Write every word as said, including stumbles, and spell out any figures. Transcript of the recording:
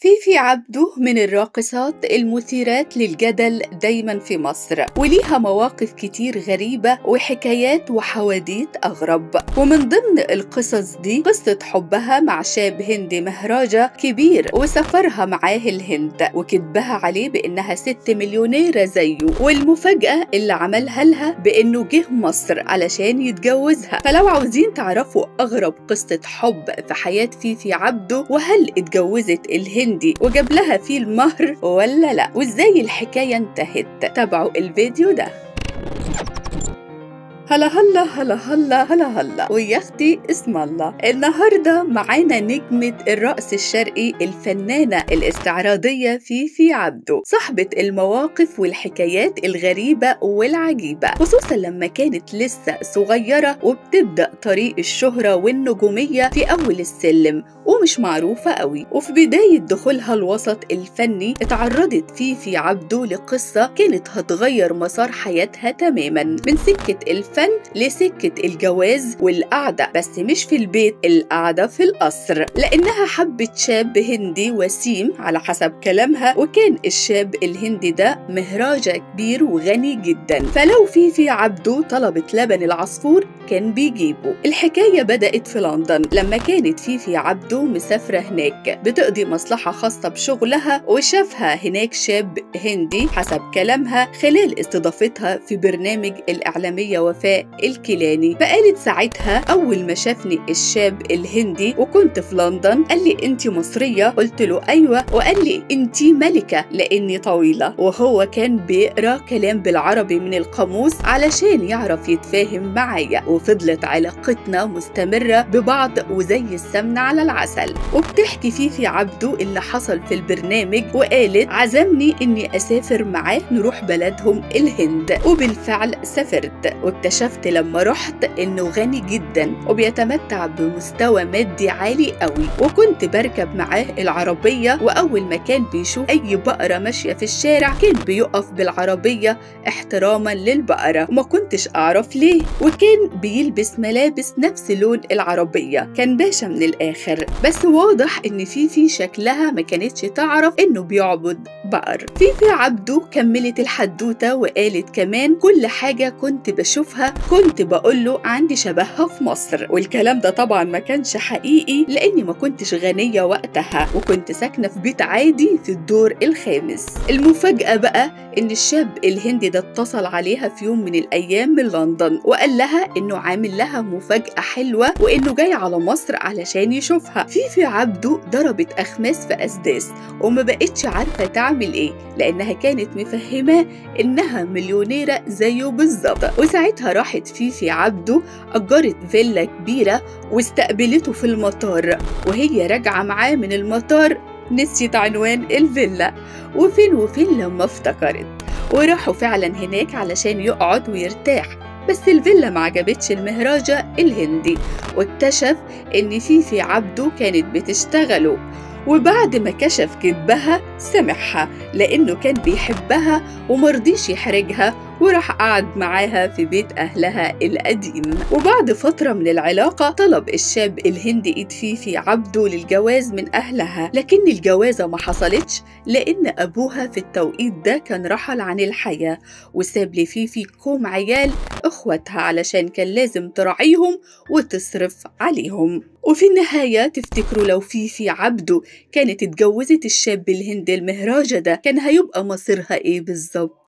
فيفي عبده من الراقصات المثيرات للجدل دايما في مصر، وليها مواقف كتير غريبة وحكايات وحواديت أغرب. ومن ضمن القصص دي قصة حبها مع شاب هندي مهراجة كبير وسفرها معاه الهند وكتبها عليه بأنها ست مليونيرة زيه، والمفاجأة اللي عملها لها بأنه جه مصر علشان يتجوزها. فلو عاوزين تعرفوا أغرب قصة حب في حياة فيفي عبده، وهل اتجوزت الهند وجاب لها فيه المهر ولا لا، وازاي الحكاية انتهت، تابعوا الفيديو ده. هلا هلا هلا هلا هلا هلا ويا اختي اسم الله. النهارده معانا نجمة الرقص الشرقي الفنانة الاستعراضية فيفي عبده، صاحبة المواقف والحكايات الغريبة والعجيبة، خصوصا لما كانت لسه صغيرة وبتبدأ طريق الشهرة والنجومية في أول السلم ومش معروفة قوي. وفي بداية دخولها الوسط الفني اتعرضت فيفي عبده لقصة كانت هتغير مسار حياتها تماما، من سكة الفن لسكة الجواز والقعدة، بس مش في البيت، القعدة في القصر، لأنها حبت شاب هندي وسيم على حسب كلامها، وكان الشاب الهندي ده مهراجة كبير وغني جدا. فلو فيفي عبده طلبت لبن العصفور كان بيجيبه. الحكاية بدأت في لندن لما كانت فيفي عبده مسافرة هناك بتقضي مصلحة خاصة بشغلها، وشافها هناك شاب هندي حسب كلامها خلال استضافتها في برنامج الإعلامية وفاء الكيلاني. فقالت ساعتها أول ما شافني الشاب الهندي وكنت في لندن قال لي أنتي مصرية؟ قلت له أيوة، وقال لي أنتي ملكة لأني طويلة، وهو كان بيقرأ كلام بالعربي من القاموس علشان يعرف يتفاهم معايا. وفضلت علاقتنا مستمرة ببعض وزي السمنة على العسل. وبتحكي فيفي عبده اللي حصل في البرنامج، وقالت عزمني إني أسافر معاه نروح بلدهم الهند، وبالفعل سافرت. واكتشفت لما رحت إنه غني جدا وبيتمتع بمستوى مادي عالي قوي، وكنت بركب معاه العربية، وأول ما كان بيشوف أي بقرة ماشية في الشارع كان بيقف بالعربية احتراما للبقرة، وما كنتش أعرف ليه. وكان بيلبس ملابس نفس لون العربية، كان باشا من الآخر. بس واضح إن فيفي شكلها ما كانتش تعرف إنه بيعبد بقر. فيفي عبده كملت الحدوتة وقالت كمان كل حاجة كنت بشوفها كنت بقوله عندي شبهها في مصر، والكلام ده طبعا ما كانش حقيقي لأني ما كنتش غنية وقتها، وكنت ساكنة في بيت عادي في الدور الخامس. المفاجأة بقى إن الشاب الهندي ده اتصل عليها في يوم من الأيام من لندن وقال لها إنه عامل لها مفاجأة حلوة وإنه جاي على مصر علشان يشوفها. فيفي عبده ضربت أخماس في أسداس وما بقتش عارفة تعمل إيه، لأنها كانت مفهمة إنها مليونيرة زيه بالظبط. وساعتها راحت فيفي عبده أجرت فيلا كبيرة واستقبلته في المطار، وهي راجعة معاه من المطار نسيت عنوان الفيلا، وفين وفين لما افتكرت، وراحوا فعلا هناك علشان يقعد ويرتاح. بس الفيلا ما عجبتش المهراجة الهندي، واكتشف ان فيفي عبده كانت بتشتغله، وبعد ما كشف كذبها سامحها لأنه كان بيحبها ومرضيش يحرجها، وراح قعد معاها في بيت أهلها القديم. وبعد فترة من العلاقة طلب الشاب الهندي إيد فيفي عبده للجواز من أهلها، لكن الجوازة ما حصلتش لأن أبوها في التوقيت ده كان رحل عن الحياة، وساب لفيفي كوم عيال إخواتها علشان كان لازم تراعيهم وتصرف عليهم. وفي النهاية تفتكروا لو فيفي عبده كانت اتجوزت الشاب الهندي المهراجة ده كان هيبقى مصيرها إيه بالظبط؟